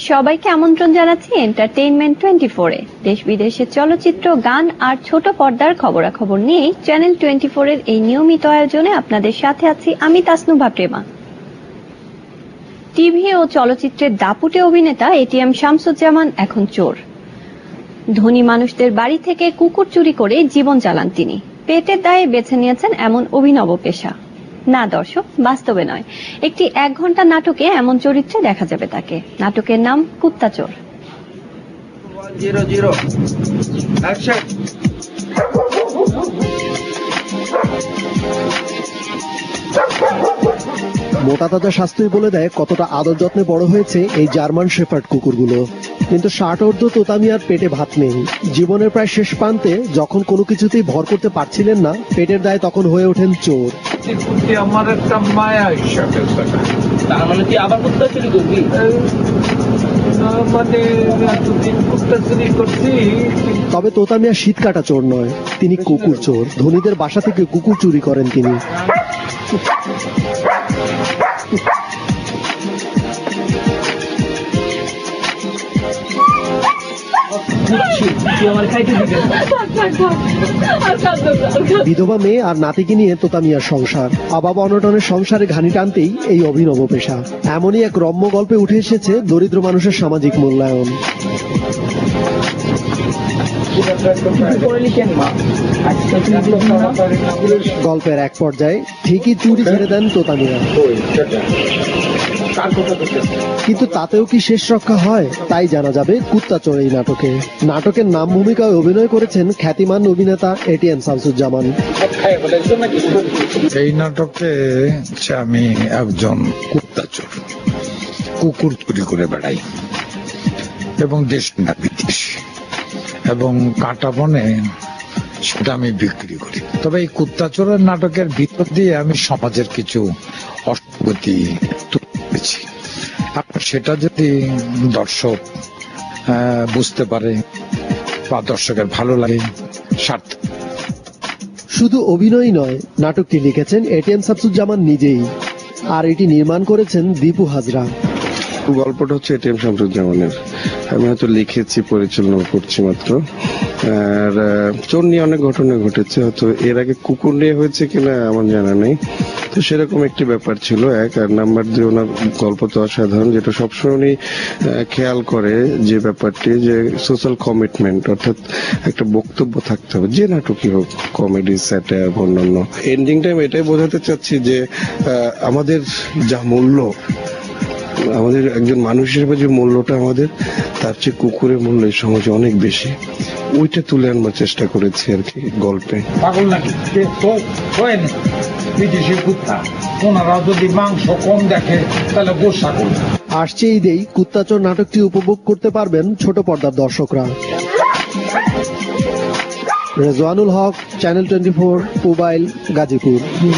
সবাইকে আমন্ত্রণ জানাচ্ছি এন্টারটেইনমেন্ট 24 এ। দেশ বিদেশের চলচ্চিত্র, গান আর ছোট পর্দার খবরাখবর নিয়ে চ্যানেল 24 এর এই নিয়মিত আয়োজনে আপনাদের সাথে আছি আমি তাসনুভা প্রেমা। টিভি ও চলচ্চিত্রের দাপুটে অভিনেতা এটিএম শামসুজ্জামান এখন চোর। ধনী মানুষদের বাড়ি থেকে কুকুর চুরি করে জীবন চালান তিনি। পেটের দায়ে বেছে নিয়েছেন এমন অভিনব পেশা। না দর্শক, বাস্তবে নয়, একটি 1 ঘন্টা নাটকে এমন চরিত্রে দেখা যাবে তাকে। নাটকের নাম কুত্তা চোর। মোটা তাজা স্বাস্থ্যই বলে দেয় কতটা আদর যত্নে বড় হয়েছে এই জার্মান শেফার্ড কুকুরগুলো। কিন্তু ষাটোর্ধ্ব তোতামিয়ার পেটে ভাত নেই। জীবনের প্রায় শেষ প্রান্তে যখন কোনো কিছুতেই ভর করতে পারছিলেন না, পেটের দায়ে তখন হয়ে ওঠেন চোর। আমার একটা মায়া হিসাবে তার মানে কি আবার কুত্তা চুরি করবি? তবে তোতামিয়া শীত কাটা চোর নয়, তিনি কুকুর চোর। ধনীদের বাসা থেকে কুকুর চুরি করেন তিনি। বিধবা মেয়ে আর নাতিকে নিয়ে তোতামিয়ার সংসার। অভাব অনটনের সংসারে ঘানি টানতেই এই অভিনব পেশা। এমনই এক রম্য গল্পে উঠে এসেছে দরিদ্র মানুষের সামাজিক মূল্যায়ন। গল্পের এক পর্যায়ে ঠিকই চুরি ছেড়ে দেন তোতামিয়া, কিন্তু তাতেও কি শেষ রক্ষা হয় তাই জানা যাবে কুত্তা চোর এই নাটকে। নাটকের নাম ভূমিকায় অভিনয় করেছেন খ্যাতিমান অভিনেতা এটিএম শামসুজ্জামান। এই নাটকে আমি একজন কুত্তা চোর, কুকুর চুরি করে বেড়াই এবং দেশ না বিদেশ এবং কাঁটা বনে সেটা আমি বিক্রি করি। তবে এই কুত্তা চোরের নাটকের ভিতর দিয়ে আমি সমাজের কিছু অসঙ্গতি তুলে ধরেছি। সেটা যদি দর্শক বুঝতে পারে বা দর্শকের ভালো লাগে, সার্থক। শুধু অভিনয় নয়, নাটকটি লিখেছেন এটিএম শামসুজ্জামান নিজেই, আর এটি নির্মাণ করেছেন দীপু হাজরা। গল্পটা হচ্ছে এটিএম শামসুজ্জামানের, আমি হয়তো লিখেছি, পরিচালনা করছি মাত্র। আর চোর নিয়ে অনেক ঘটনা ঘটেছে, হয়তো এর আগে কুকুর নিয়ে হয়েছে কিনা আমার জানা নেই। তো সেরকম একটি ব্যাপার ছিল এক। আর নাম্বার 2, ওনার গল্প তো অসাধারণ, যেটা সবসময় উনি খেয়াল করে যে ব্যাপারটি, যে সোশ্যাল কমিটমেন্ট, অর্থাৎ একটা বক্তব্য থাকতে হবে যে নাটকই হোক, কমেডি, স্যাটায়ার, অন্যান্য। এন্ডিং টাইম এটাই বোঝাতে চাচ্ছি যে আমাদের যা মূল্য, আমাদের একজন মানুষ হিসেবে যে মূল্যটা আমাদের, তার চেয়ে কুকুরের মূল্য এই সমাজে অনেক বেশি। ওইটা তুলে আনবার চেষ্টা করেছি আর কি গল্পে। পাগল নাকি বিদেশি কুত্তা, ওনারা যদি মাংস কম দেখে তাহলে গোসা করবে। আসছে ঈদেই কুত্তা চোর নাটকটি উপভোগ করতে পারবেন ছোট পর্দার দর্শকরা। Rezwanul Haque, channel 24, mobile, Gazipur.